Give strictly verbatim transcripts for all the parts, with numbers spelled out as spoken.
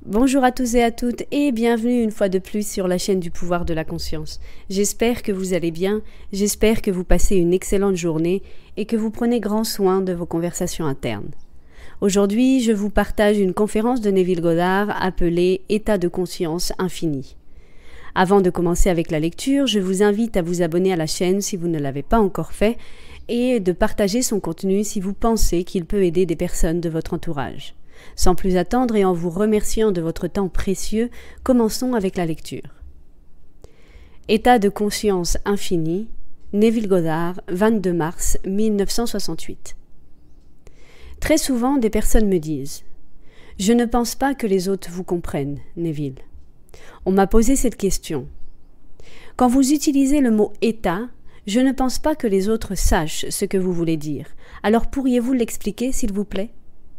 Bonjour à tous et à toutes et bienvenue une fois de plus sur la chaîne du pouvoir de la conscience. J'espère que vous allez bien, j'espère que vous passez une excellente journée et que vous prenez grand soin de vos conversations internes. Aujourd'hui, je vous partage une conférence de Neville Goddard appelée « État de conscience infini ». Avant de commencer avec la lecture, je vous invite à vous abonner à la chaîne si vous ne l'avez pas encore fait et de partager son contenu si vous pensez qu'il peut aider des personnes de votre entourage. Sans plus attendre et en vous remerciant de votre temps précieux, commençons avec la lecture. État de conscience infini, Neville Goddard, vingt-deux mars mille neuf cent soixante-huit. Très souvent, des personnes me disent « Je ne pense pas que les autres vous comprennent, Neville. » On m'a posé cette question. Quand vous utilisez le mot « état », je ne pense pas que les autres sachent ce que vous voulez dire. Alors pourriez-vous l'expliquer, s'il vous plaît ?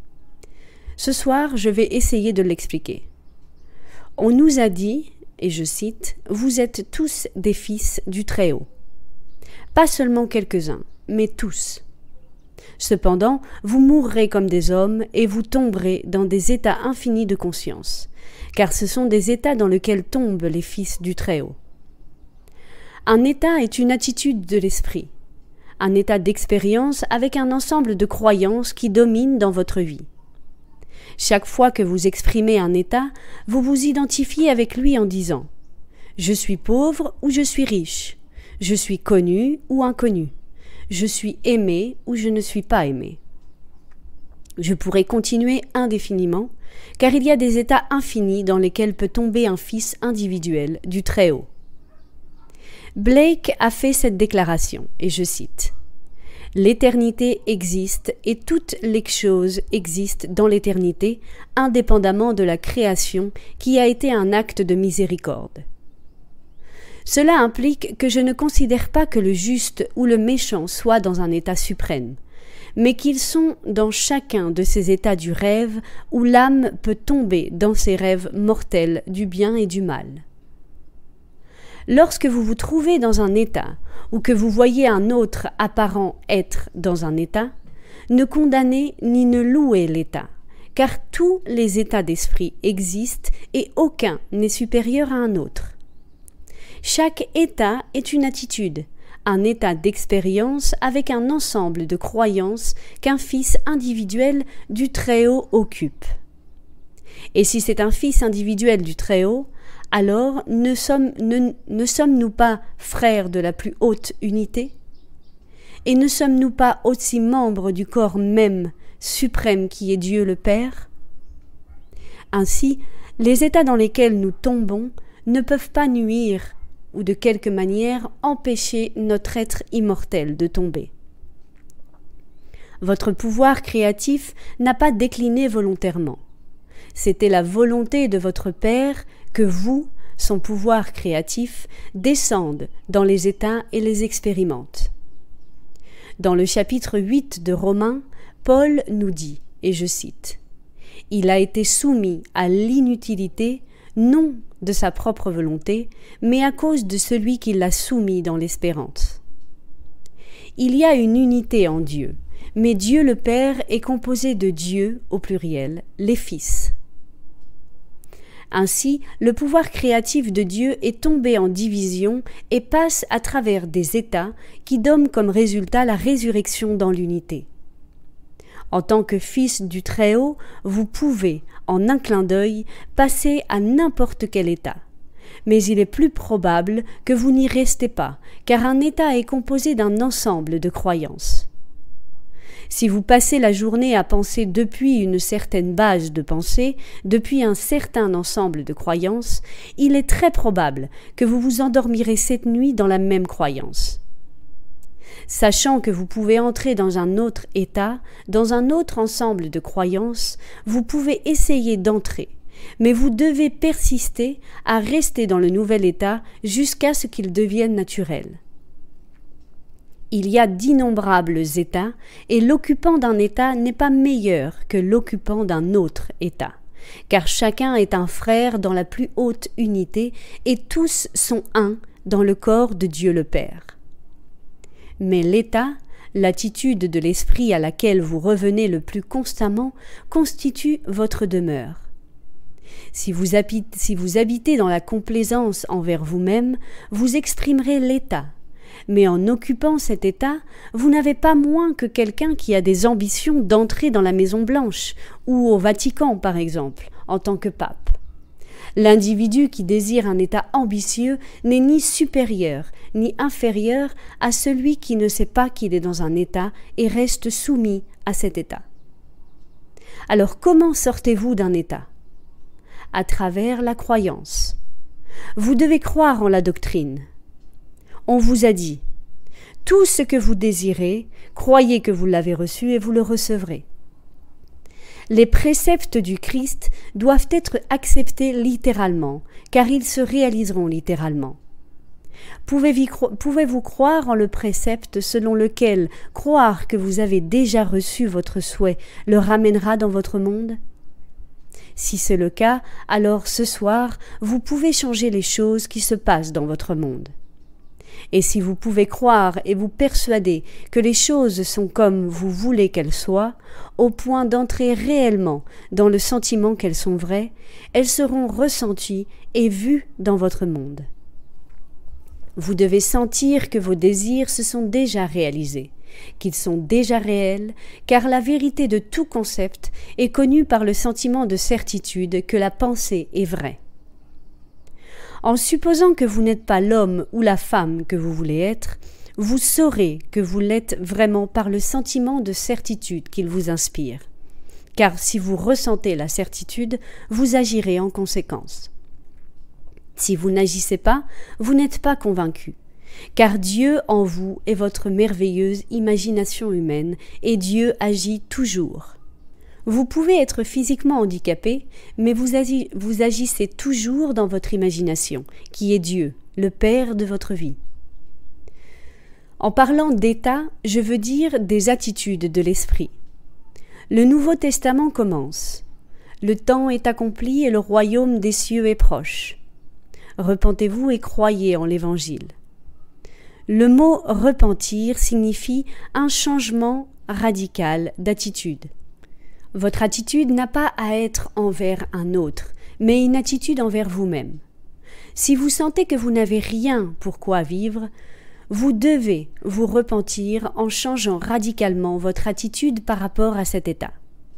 Ce soir, je vais essayer de l'expliquer. On nous a dit, et je cite, « Vous êtes tous des fils du Très-Haut. » Pas seulement quelques-uns, mais tous. Cependant, vous mourrez comme des hommes et vous tomberez dans des états infinis de conscience, car ce sont des états dans lesquels tombent les fils du Très-Haut. Un état est une attitude de l'esprit, un état d'expérience avec un ensemble de croyances qui dominent dans votre vie. Chaque fois que vous exprimez un état, vous vous identifiez avec lui en disant « Je suis pauvre ou je suis riche, je suis connu ou inconnu, je suis aimé ou je ne suis pas aimé. » Je pourrais continuer indéfiniment, car il y a des états infinis dans lesquels peut tomber un fils individuel du Très-Haut. Blake a fait cette déclaration, et je cite « L'éternité existe et toutes les choses existent dans l'éternité, indépendamment de la création qui a été un acte de miséricorde. » Cela implique que je ne considère pas que le juste ou le méchant soit dans un état suprême, mais qu'ils sont dans chacun de ces états du rêve où l'âme peut tomber dans ces rêves mortels du bien et du mal. Lorsque vous vous trouvez dans un état ou que vous voyez un autre apparent être dans un état, ne condamnez ni ne louez l'état, car tous les états d'esprit existent et aucun n'est supérieur à un autre. Chaque état est une attitude, un état d'expérience avec un ensemble de croyances qu'un fils individuel du Très-Haut occupe. Et si c'est un fils individuel du Très-Haut, alors ne, sommes, ne, ne sommes-nous pas frères de la plus haute unité? Et ne sommes-nous pas aussi membres du corps même suprême qui est Dieu le Père? Ainsi, les états dans lesquels nous tombons ne peuvent pas nuire ou de quelque manière empêcher notre être immortel de tomber. Votre pouvoir créatif n'a pas décliné volontairement. C'était la volonté de votre Père que vous, son pouvoir créatif, descende dans les états et les expérimente. Dans le chapitre huit de Romains, Paul nous dit, et je cite, « Il a été soumis à l'inutilité, non de sa propre volonté, mais à cause de celui qui l'a soumis dans l'espérance. » Il y a une unité en Dieu, mais Dieu le Père est composé de Dieu, au pluriel, les fils. Ainsi, le pouvoir créatif de Dieu est tombé en division et passe à travers des états qui donnent comme résultat la résurrection dans l'unité. En tant que fils du Très-Haut, vous pouvez, en un clin d'œil, passer à n'importe quel état. Mais il est plus probable que vous n'y restez pas, car un état est composé d'un ensemble de croyances. Si vous passez la journée à penser depuis une certaine base de pensée, depuis un certain ensemble de croyances, il est très probable que vous vous endormirez cette nuit dans la même croyance. Sachant que vous pouvez entrer dans un autre état, dans un autre ensemble de croyances, vous pouvez essayer d'entrer, mais vous devez persister à rester dans le nouvel état jusqu'à ce qu'il devienne naturel. Il y a d'innombrables états, et l'occupant d'un état n'est pas meilleur que l'occupant d'un autre état, car chacun est un frère dans la plus haute unité, et tous sont un dans le corps de Dieu le Père. Mais l'état, l'attitude de l'esprit à laquelle vous revenez le plus constamment, constitue votre demeure. Si vous, habitez, si vous habitez dans la complaisance envers vous-même, vous exprimerez l'état. Mais en occupant cet état, vous n'avez pas moins que quelqu'un qui a des ambitions d'entrer dans la Maison-Blanche ou au Vatican, par exemple, en tant que pape. L'individu qui désire un état ambitieux n'est ni supérieur ni inférieur à celui qui ne sait pas qu'il est dans un état et reste soumis à cet état. Alors comment sortez-vous d'un état ? À travers la croyance. Vous devez croire en la doctrine. On vous a dit « Tout ce que vous désirez, croyez que vous l'avez reçu et vous le recevrez ». Les préceptes du Christ doivent être acceptés littéralement, car ils se réaliseront littéralement. Pouvez-vous croire en le précepte selon lequel croire que vous avez déjà reçu votre souhait le ramènera dans votre monde ? Si c'est le cas, alors ce soir, vous pouvez changer les choses qui se passent dans votre monde. Et si vous pouvez croire et vous persuader que les choses sont comme vous voulez qu'elles soient, au point d'entrer réellement dans le sentiment qu'elles sont vraies, elles seront ressenties et vues dans votre monde. Vous devez sentir que vos désirs se sont déjà réalisés, qu'ils sont déjà réels, car la vérité de tout concept est connue par le sentiment de certitude que la pensée est vraie. En supposant que vous n'êtes pas l'homme ou la femme que vous voulez être, vous saurez que vous l'êtes vraiment par le sentiment de certitude qu'il vous inspire. Car si vous ressentez la certitude, vous agirez en conséquence. Si vous n'agissez pas, vous n'êtes pas convaincu. Car Dieu en vous est votre merveilleuse imagination humaine, et Dieu agit toujours. Vous pouvez être physiquement handicapé, mais vous, agi- vous agissez toujours dans votre imagination, qui est Dieu, le Père de votre vie. En parlant d'état, je veux dire des attitudes de l'esprit. Le Nouveau Testament commence. Le temps est accompli et le royaume des cieux est proche. Repentez-vous et croyez en l'Évangile. Le mot repentir signifie un changement radical d'attitude. Votre attitude n'a pas à être envers un autre, mais une attitude envers vous-même. Si vous sentez que vous n'avez rien pour quoi vivre, vous devez vous repentir en changeant radicalement votre attitude par rapport à cet état.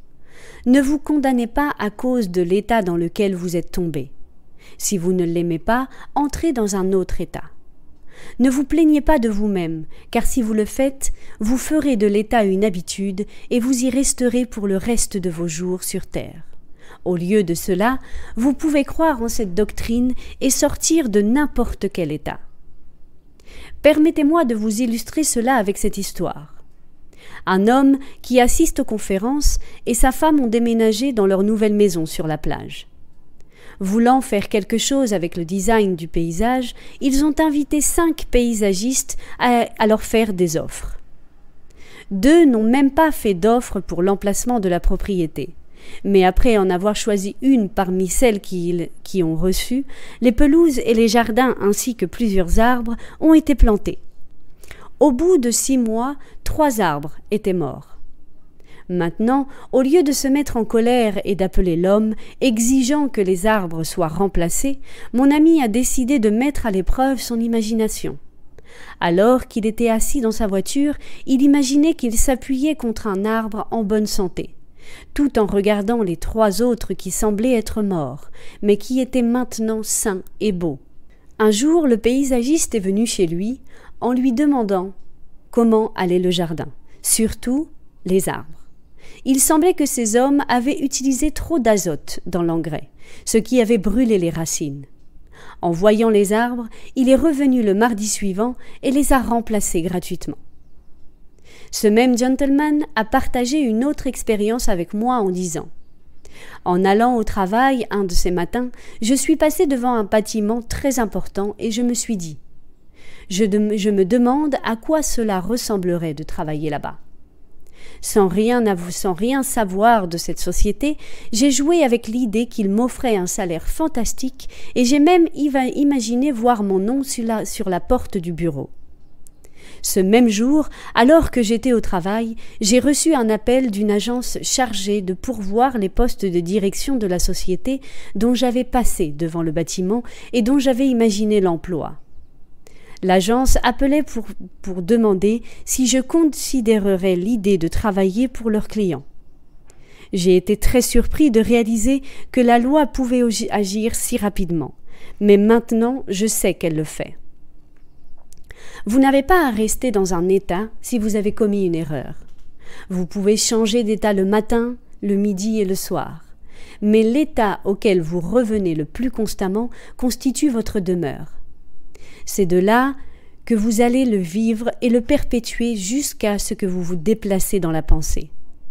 Ne vous condamnez pas à cause de l'état dans lequel vous êtes tombé. Si vous ne l'aimez pas, entrez dans un autre état. Ne vous plaignez pas de vous-même, car si vous le faites, vous ferez de l'état une habitude et vous y resterez pour le reste de vos jours sur terre. Au lieu de cela, vous pouvez croire en cette doctrine et sortir de n'importe quel état. Permettez-moi de vous illustrer cela avec cette histoire. Un homme qui assiste aux conférences et sa femme ont déménagé dans leur nouvelle maison sur la plage. Voulant faire quelque chose avec le design du paysage, ils ont invité cinq paysagistes à, à leur faire des offres. Deux n'ont même pas fait d'offre pour l'emplacement de la propriété. Mais après en avoir choisi une parmi celles qui, qui ont reçu, les pelouses et les jardins ainsi que plusieurs arbres ont été plantés. Au bout de six mois, trois arbres étaient morts. Maintenant, au lieu de se mettre en colère et d'appeler l'homme, exigeant que les arbres soient remplacés, mon ami a décidé de mettre à l'épreuve son imagination. Alors qu'il était assis dans sa voiture, il imaginait qu'il s'appuyait contre un arbre en bonne santé, tout en regardant les trois autres qui semblaient être morts, mais qui étaient maintenant sains et beaux. Un jour, le paysagiste est venu chez lui en lui demandant comment allait le jardin, surtout les arbres. Il semblait que ces hommes avaient utilisé trop d'azote dans l'engrais, ce qui avait brûlé les racines. En voyant les arbres, il est revenu le mardi suivant et les a remplacés gratuitement. Ce même gentleman a partagé une autre expérience avec moi en disant « En allant au travail un de ces matins, je suis passé devant un bâtiment très important et je me suis dit « Je me demande à quoi cela ressemblerait de travailler là-bas. » Sans rien, sans rien savoir de cette société, j'ai joué avec l'idée qu'il m'offrait un salaire fantastique et j'ai même imaginé voir mon nom sur la, sur la porte du bureau. Ce même jour, alors que j'étais au travail, j'ai reçu un appel d'une agence chargée de pourvoir les postes de direction de la société dont j'avais passé devant le bâtiment et dont j'avais imaginé l'emploi. L'agence appelait pour, pour demander si je considérerais l'idée de travailler pour leurs clients. J'ai été très surpris de réaliser que la loi pouvait agir si rapidement, mais maintenant je sais qu'elle le fait. Vous n'avez pas à rester dans un état si vous avez commis une erreur. Vous pouvez changer d'état le matin, le midi et le soir. Mais l'état auquel vous revenez le plus constamment constitue votre demeure. C'est de là que vous allez le vivre et le perpétuer jusqu'à ce que vous vous déplacez dans la pensée.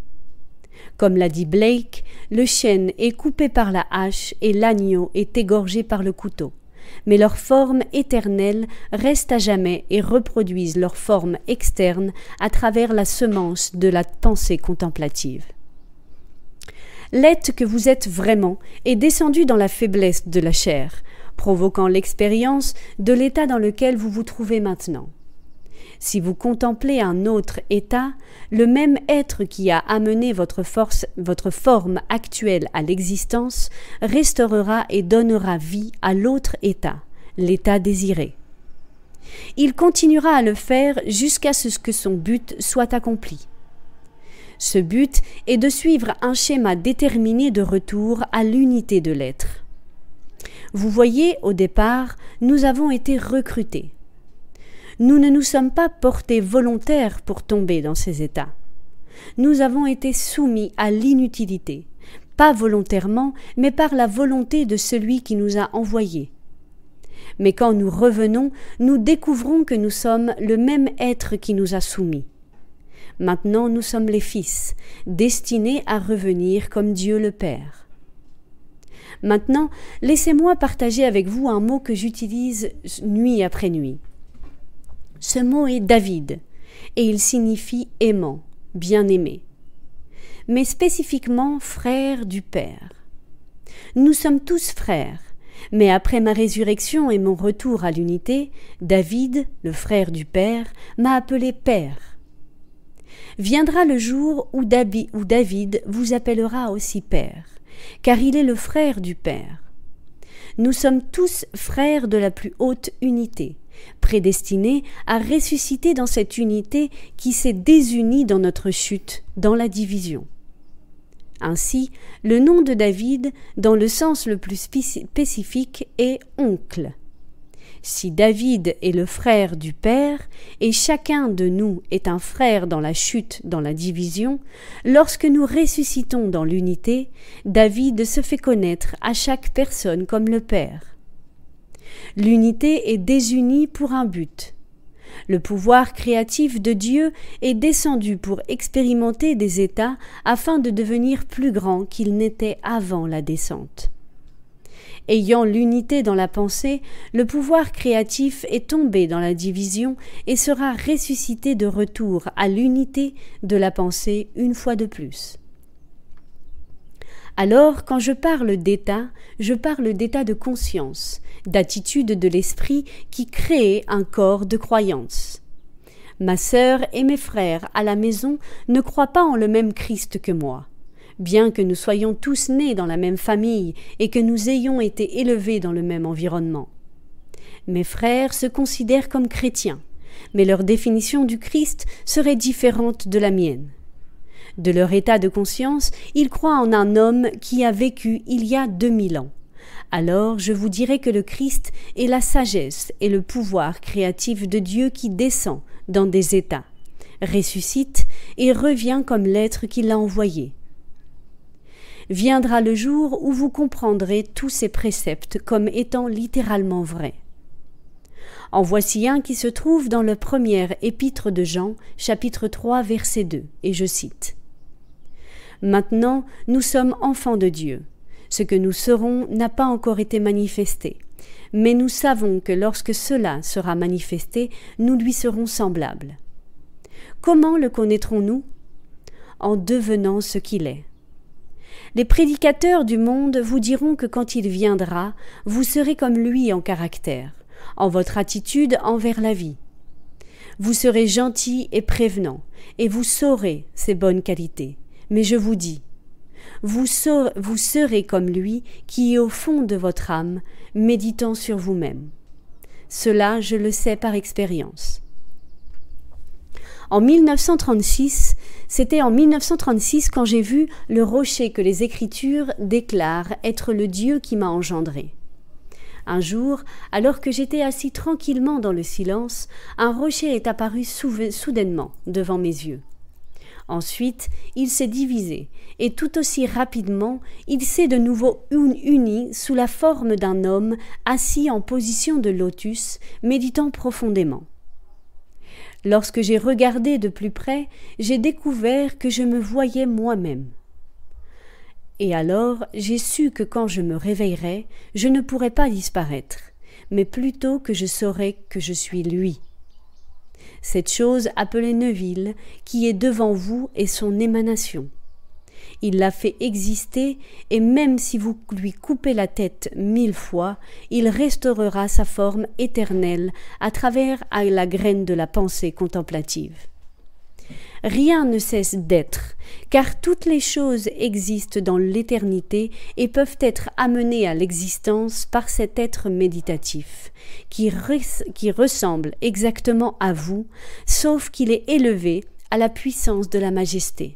Comme l'a dit Blake, le chêne est coupé par la hache et l'agneau est égorgé par le couteau. Mais leur forme éternelle reste à jamais et reproduisent leur forme externe à travers la semence de la pensée contemplative. L'être que vous êtes vraiment est descendu dans la faiblesse de la chair, provoquant l'expérience de l'état dans lequel vous vous trouvez maintenant. Si vous contemplez un autre état, le même être qui a amené votre force, votre forme actuelle à l'existence, restaurera et donnera vie à l'autre état, l'état désiré. Il continuera à le faire jusqu'à ce que son but soit accompli. Ce but est de suivre un schéma déterminé de retour à l'unité de l'être. Vous voyez, au départ, nous avons été recrutés. Nous ne nous sommes pas portés volontaires pour tomber dans ces états. Nous avons été soumis à l'inutilité, pas volontairement, mais par la volonté de celui qui nous a envoyés. Mais quand nous revenons, nous découvrons que nous sommes le même être qui nous a soumis. Maintenant, nous sommes les fils, destinés à revenir comme Dieu le Père. Maintenant, laissez-moi partager avec vous un mot que j'utilise nuit après nuit. Ce mot est David, et il signifie aimant, bien-aimé, mais spécifiquement frère du Père. Nous sommes tous frères, mais après ma résurrection et mon retour à l'unité, David, le frère du Père, m'a appelé Père. Viendra le jour où David vous appellera aussi Père, car il est le frère du Père. Nous sommes tous frères de la plus haute unité, prédestinés à ressusciter dans cette unité qui s'est désunie dans notre chute, dans la division. Ainsi, le nom de David, dans le sens le plus spécifique, est oncle. Si David est le frère du Père, et chacun de nous est un frère dans la chute, dans la division, lorsque nous ressuscitons dans l'unité, David se fait connaître à chaque personne comme le Père. L'unité est désunie pour un but. Le pouvoir créatif de Dieu est descendu pour expérimenter des états afin de devenir plus grand qu'il n'était avant la descente. Ayant l'unité dans la pensée, le pouvoir créatif est tombé dans la division et sera ressuscité de retour à l'unité de la pensée une fois de plus. Alors, quand je parle d'état, je parle d'état de conscience, d'attitude de l'esprit qui crée un corps de croyance. Ma sœur et mes frères à la maison ne croient pas en le même Christ que moi. Bien que nous soyons tous nés dans la même famille et que nous ayons été élevés dans le même environnement. Mes frères se considèrent comme chrétiens, mais leur définition du Christ serait différente de la mienne. De leur état de conscience, ils croient en un homme qui a vécu il y a deux mille ans. Alors je vous dirai que le Christ est la sagesse et le pouvoir créatif de Dieu qui descend dans des états, ressuscite et revient comme l'être qui l'a envoyé. Viendra le jour où vous comprendrez tous ces préceptes comme étant littéralement vrais. En voici un qui se trouve dans le premier épître de Jean, chapitre trois, verset deux, et je cite. « Maintenant, nous sommes enfants de Dieu. Ce que nous serons n'a pas encore été manifesté, mais nous savons que lorsque cela sera manifesté, nous lui serons semblables. Comment le connaîtrons-nous ? En devenant ce qu'il est. Les prédicateurs du monde vous diront que quand il viendra, vous serez comme lui en caractère, en votre attitude envers la vie. Vous serez gentil et prévenant, et vous saurez ses bonnes qualités. Mais je vous dis, vous, saurez, vous serez comme lui qui est au fond de votre âme, méditant sur vous-même. Cela, je le sais par expérience. En mille neuf cent trente-six, c'était en mille neuf cent trente-six quand j'ai vu le rocher que les Écritures déclarent être le Dieu qui m'a engendré. Un jour, alors que j'étais assis tranquillement dans le silence, un rocher est apparu soudainement devant mes yeux. Ensuite, il s'est divisé, et tout aussi rapidement, il s'est de nouveau uni sous la forme d'un homme assis en position de lotus, méditant profondément. Lorsque j'ai regardé de plus près, j'ai découvert que je me voyais moi-même. Et alors, j'ai su que quand je me réveillerais, je ne pourrais pas disparaître, mais plutôt que je saurais que je suis lui. Cette chose appelée Neuville, qui est devant vous, est son émanation. Il l'a fait exister, et même si vous lui coupez la tête mille fois, il restaurera sa forme éternelle à travers la graine de la pensée contemplative. Rien ne cesse d'être, car toutes les choses existent dans l'éternité et peuvent être amenées à l'existence par cet être méditatif, qui, res qui ressemble exactement à vous, sauf qu'il est élevé à la puissance de la majesté.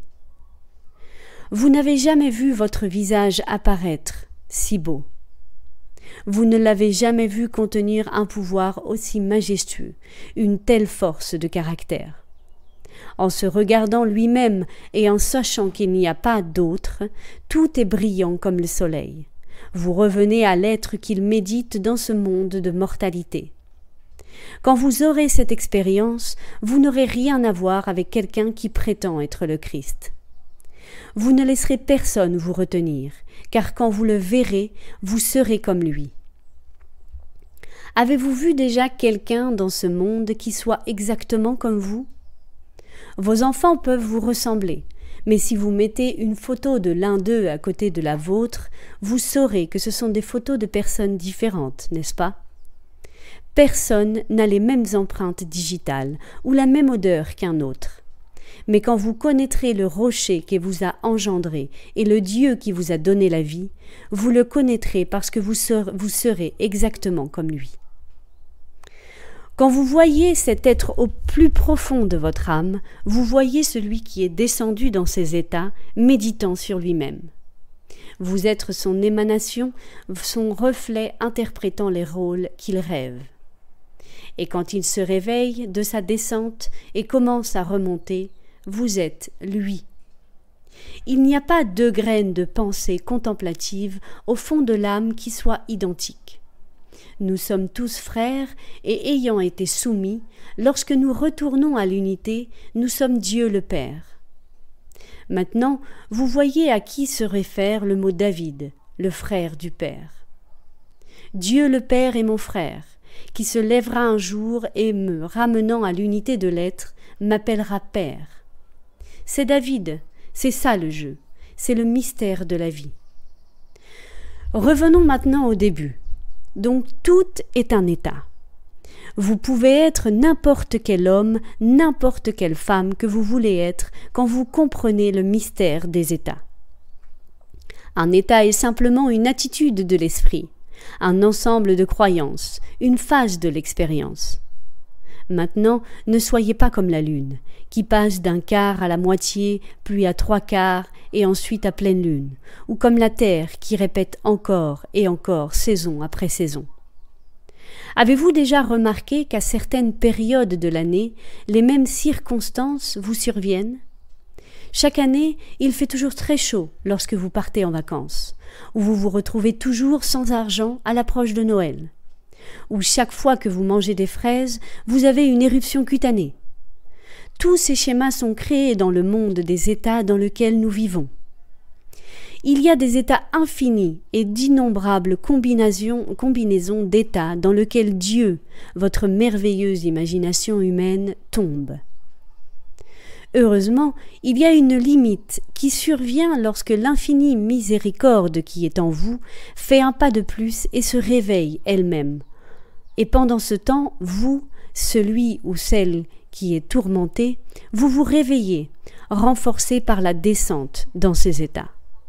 Vous n'avez jamais vu votre visage apparaître si beau. Vous ne l'avez jamais vu contenir un pouvoir aussi majestueux, une telle force de caractère. En se regardant lui-même et en sachant qu'il n'y a pas d'autre, tout est brillant comme le soleil. Vous revenez à l'être qu'il médite dans ce monde de mortalité. Quand vous aurez cette expérience, vous n'aurez rien à voir avec quelqu'un qui prétend être le Christ. Vous ne laisserez personne vous retenir, car quand vous le verrez, vous serez comme lui. Avez-vous vu déjà quelqu'un dans ce monde qui soit exactement comme vous? Vos enfants peuvent vous ressembler, mais si vous mettez une photo de l'un d'eux à côté de la vôtre, vous saurez que ce sont des photos de personnes différentes, n'est-ce pas? Personne n'a les mêmes empreintes digitales ou la même odeur qu'un autre. Mais quand vous connaîtrez le rocher qui vous a engendré et le Dieu qui vous a donné la vie, vous le connaîtrez parce que vous serez, vous serez exactement comme lui. Quand vous voyez cet être au plus profond de votre âme, vous voyez celui qui est descendu dans ses états, méditant sur lui-même. Vous êtes son émanation, son reflet interprétant les rôles qu'il rêve. Et quand il se réveille de sa descente et commence à remonter, vous êtes lui. Il n'y a pas deux graines de pensée contemplative au fond de l'âme qui soient identiques. Nous sommes tous frères et ayant été soumis, lorsque nous retournons à l'unité, nous sommes Dieu le Père. Maintenant, vous voyez à qui se réfère le mot David, le frère du Père. Dieu le Père est mon frère, qui se lèvera un jour et me ramenant à l'unité de l'être, m'appellera Père. C'est David, c'est ça le jeu, c'est le mystère de la vie. Revenons maintenant au début. Donc tout est un état. Vous pouvez être n'importe quel homme, n'importe quelle femme que vous voulez être quand vous comprenez le mystère des états. Un état est simplement une attitude de l'esprit, un ensemble de croyances, une phase de l'expérience. Maintenant, ne soyez pas comme la lune, qui passe d'un quart à la moitié, puis à trois quarts, et ensuite à pleine lune, ou comme la terre qui répète encore et encore saison après saison. Avez-vous déjà remarqué qu'à certaines périodes de l'année, les mêmes circonstances vous surviennent? Chaque année, il fait toujours très chaud lorsque vous partez en vacances, ou vous vous retrouvez toujours sans argent à l'approche de Noël, ou chaque fois que vous mangez des fraises, vous avez une éruption cutanée. Tous ces schémas sont créés dans le monde des états dans lequel nous vivons. Il y a des états infinis et d'innombrables combinaisons, combinaisons d'états dans lesquels Dieu, votre merveilleuse imagination humaine, tombe. Heureusement, il y a une limite qui survient lorsque l'infinie miséricorde qui est en vous fait un pas de plus et se réveille elle-même. Et pendant ce temps, vous, celui ou celle qui est tourmenté, vous vous réveillez, renforcé par la descente dans ces états.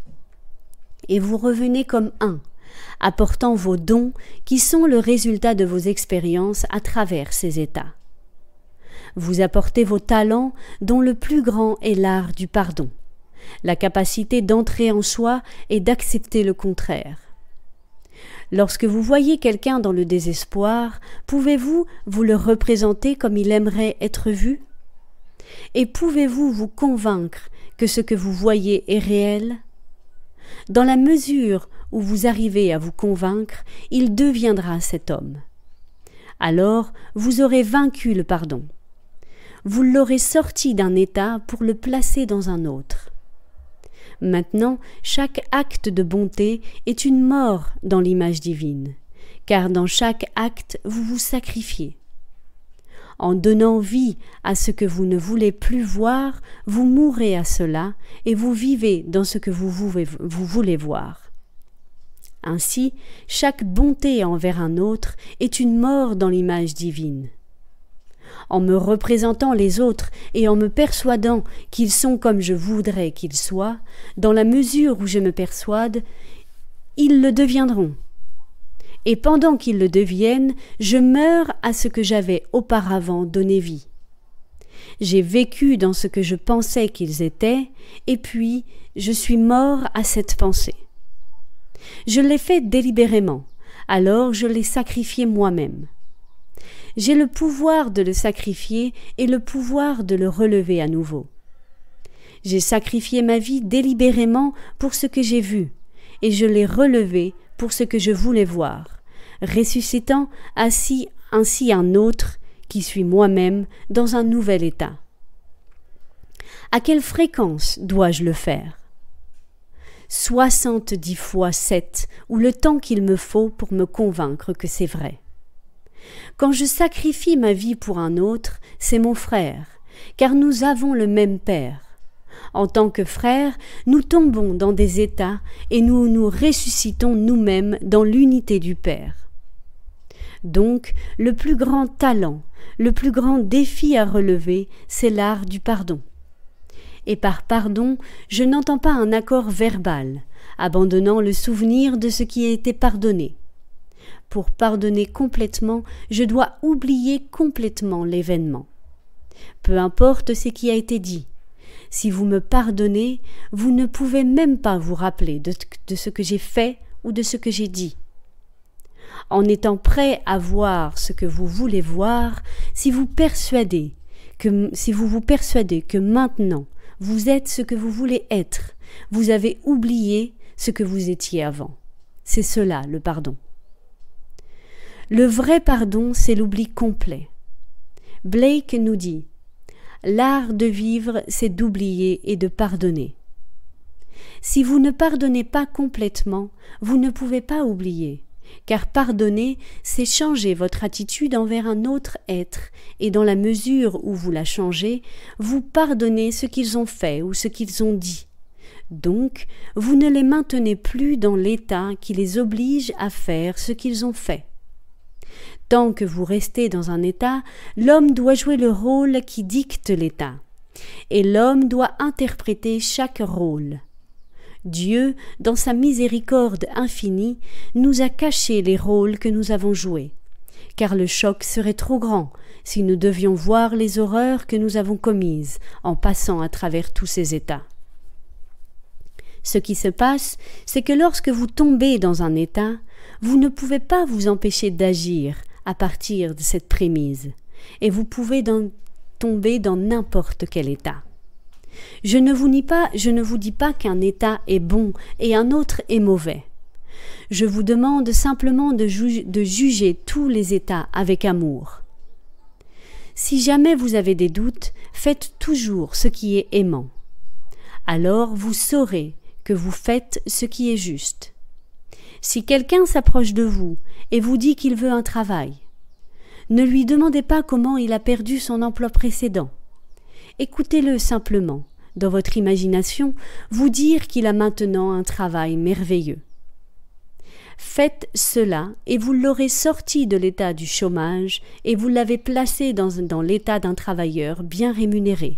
Et vous revenez comme un, apportant vos dons qui sont le résultat de vos expériences à travers ces états. Vous apportez vos talents dont le plus grand est l'art du pardon, la capacité d'entrer en soi et d'accepter le contraire. Lorsque vous voyez quelqu'un dans le désespoir, pouvez-vous vous le représenter comme il aimerait être vu? Et pouvez-vous vous convaincre que ce que vous voyez est réel? Dans la mesure où vous arrivez à vous convaincre, il deviendra cet homme. Alors, vous aurez vaincu le pardon. Vous l'aurez sorti d'un état pour le placer dans un autre. Maintenant, chaque acte de bonté est une mort dans l'image divine, car dans chaque acte, vous vous sacrifiez. En donnant vie à ce que vous ne voulez plus voir, vous mourrez à cela et vous vivez dans ce que vous voulez, vous voulez voir. Ainsi, chaque bonté envers un autre est une mort dans l'image divine. En me représentant les autres et en me persuadant qu'ils sont comme je voudrais qu'ils soient, dans la mesure où je me persuade, ils le deviendront. Et pendant qu'ils le deviennent, je meurs à ce que j'avais auparavant donné vie. J'ai vécu dans ce que je pensais qu'ils étaient, et puis je suis mort à cette pensée. Je l'ai fait délibérément, alors je l'ai sacrifié moi-même. J'ai le pouvoir de le sacrifier et le pouvoir de le relever à nouveau. J'ai sacrifié ma vie délibérément pour ce que j'ai vu, et je l'ai relevé pour ce que je voulais voir, ressuscitant ainsi, ainsi un autre, qui suis moi-même, dans un nouvel état. À quelle fréquence dois-je le faire? Soixante-dix fois sept, ou le temps qu'il me faut pour me convaincre que c'est vrai. Quand je sacrifie ma vie pour un autre, c'est mon frère, car nous avons le même Père. En tant que frères, nous tombons dans des états et nous nous ressuscitons nous-mêmes dans l'unité du Père. Donc, le plus grand talent, le plus grand défi à relever, c'est l'art du pardon. Et par pardon, je n'entends pas un accord verbal, abandonnant le souvenir de ce qui a été pardonné. Pour pardonner complètement, je dois oublier complètement l'événement. Peu importe ce qui a été dit. Si vous me pardonnez, vous ne pouvez même pas vous rappeler de, de ce que j'ai fait ou de ce que j'ai dit. En étant prêt à voir ce que vous voulez voir, si vous persuadez que, si vous vous persuadez que maintenant vous êtes ce que vous voulez être, vous avez oublié ce que vous étiez avant. C'est cela le pardon. Le vrai pardon, c'est l'oubli complet. Blake nous dit « L'art de vivre, c'est d'oublier et de pardonner. » Si vous ne pardonnez pas complètement, vous ne pouvez pas oublier, car pardonner, c'est changer votre attitude envers un autre être, et dans la mesure où vous la changez, vous pardonnez ce qu'ils ont fait ou ce qu'ils ont dit. Donc, vous ne les maintenez plus dans l'état qui les oblige à faire ce qu'ils ont fait. Tant que vous restez dans un état, l'homme doit jouer le rôle qui dicte l'état, et l'homme doit interpréter chaque rôle. Dieu, dans sa miséricorde infinie, nous a caché les rôles que nous avons joués, car le choc serait trop grand si nous devions voir les horreurs que nous avons commises en passant à travers tous ces états. Ce qui se passe, c'est que lorsque vous tombez dans un état, vous ne pouvez pas vous empêcher d'agir à partir de cette prémisse, et vous pouvez dans, tomber dans n'importe quel état. Je ne vous dis pas, je ne vous dis pas qu'un état est bon et un autre est mauvais. Je vous demande simplement de, ju- de juger tous les états avec amour. Si jamais vous avez des doutes, faites toujours ce qui est aimant. Alors vous saurez que vous faites ce qui est juste. Si quelqu'un s'approche de vous et vous dit qu'il veut un travail, ne lui demandez pas comment il a perdu son emploi précédent. Écoutez-le simplement, dans votre imagination, vous dire qu'il a maintenant un travail merveilleux. Faites cela et vous l'aurez sorti de l'état du chômage et vous l'avez placé dans, dans l'état d'un travailleur bien rémunéré.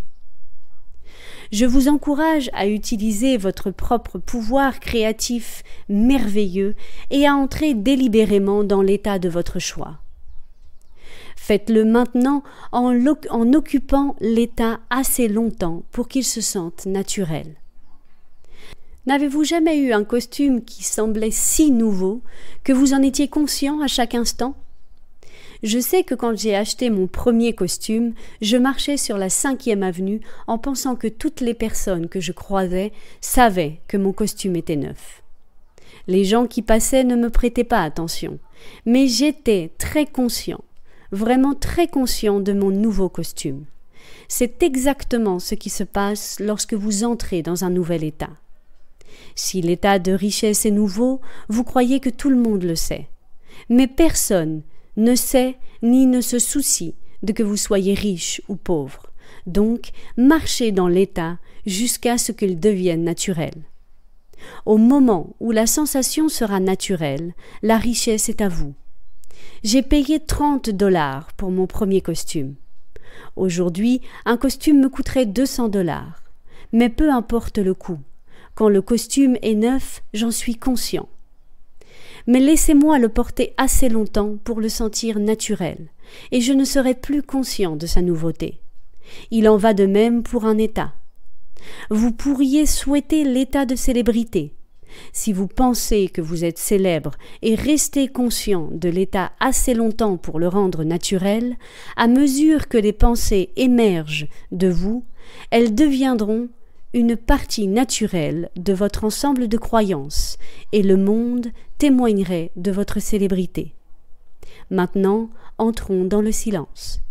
Je vous encourage à utiliser votre propre pouvoir créatif merveilleux et à entrer délibérément dans l'état de votre choix. Faites-le maintenant en, en occupant l'état assez longtemps pour qu'il se sente naturel. N'avez-vous jamais eu un costume qui semblait si nouveau que vous en étiez conscient à chaque instant? Je sais que quand j'ai acheté mon premier costume, je marchais sur la cinquième avenue en pensant que toutes les personnes que je croisais savaient que mon costume était neuf. Les gens qui passaient ne me prêtaient pas attention, mais j'étais très conscient, vraiment très conscient de mon nouveau costume. C'est exactement ce qui se passe lorsque vous entrez dans un nouvel état. Si l'état de richesse est nouveau, vous croyez que tout le monde le sait. Mais personne ne sait ni ne se soucie de que vous soyez riche ou pauvre. Donc, marchez dans l'état jusqu'à ce qu'il devienne naturel. Au moment où la sensation sera naturelle, la richesse est à vous. J'ai payé trente dollars pour mon premier costume. Aujourd'hui, un costume me coûterait deux cents dollars. Mais peu importe le coût. Quand le costume est neuf, j'en suis conscient. Mais laissez-moi le porter assez longtemps pour le sentir naturel, et je ne serai plus conscient de sa nouveauté. Il en va de même pour un état. Vous pourriez souhaiter l'état de célébrité. Si vous pensez que vous êtes célèbre et restez conscient de l'état assez longtemps pour le rendre naturel, à mesure que les pensées émergent de vous, elles deviendront une partie naturelle de votre ensemble de croyances, et le monde témoignerait de votre célébrité. Maintenant, entrons dans le silence.